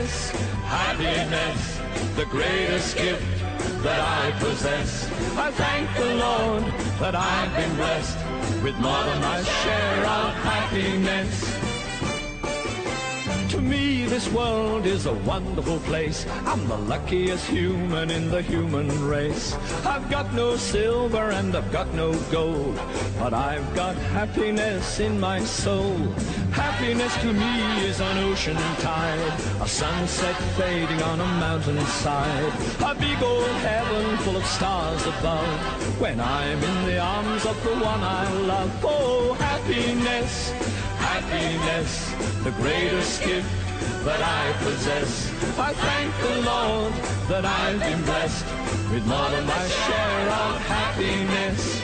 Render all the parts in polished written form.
happiness, happiness, the greatest gift that I possess. I thank the Lord that I've been blessed with more than my share of happiness. To me, this world is a wonderful place. I'm the luckiest human in the human race. I've got no silver and I've got no gold, but I've got happiness in my soul. Happiness to me is an ocean tide, a sunset fading on a mountainside, a big old heaven full of stars above, when I'm in the arms of the one I love. Oh, happiness, happiness, the greatest gift that I possess. I thank the Lord that I've been blessed with more than my share of happiness.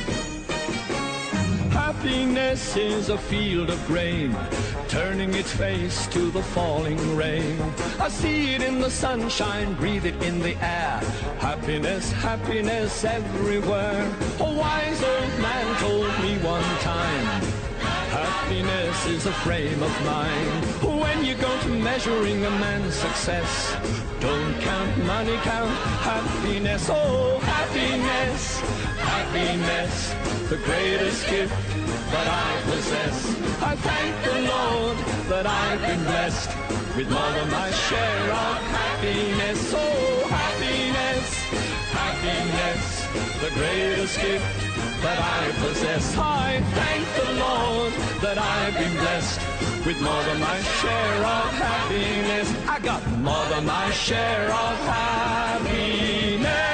Happiness is a field of grain, turning its face to the falling rain. I see it in the sunshine, breathe it in the air. Happiness, happiness everywhere. A wise old man told me one time, happiness is a frame of mind. When you go to measuring a man's success, don't count money, count happiness. Oh, happiness, happiness, the greatest gift that I possess. I thank the Lord that I've been blessed with more than my share of happiness. Oh, happiness, happiness, the greatest gift that I possess. I thank the Lord that I've been blessed with more than my share of happiness. I got more than my share of happiness.